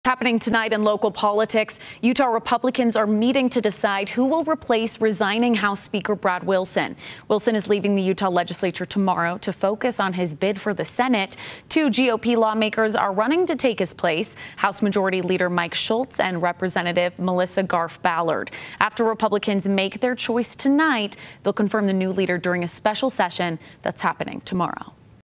Happening tonight in local politics, Utah Republicans are meeting to decide who will replace resigning House Speaker Brad Wilson. Wilson is leaving the Utah legislature tomorrow to focus on his bid for the Senate. Two GOP lawmakers are running to take his place, House Majority Leader Mike Schultz and Representative Melissa Garf-Ballard. After Republicans make their choice tonight, they'll confirm the new leader during a special session that's happening tomorrow.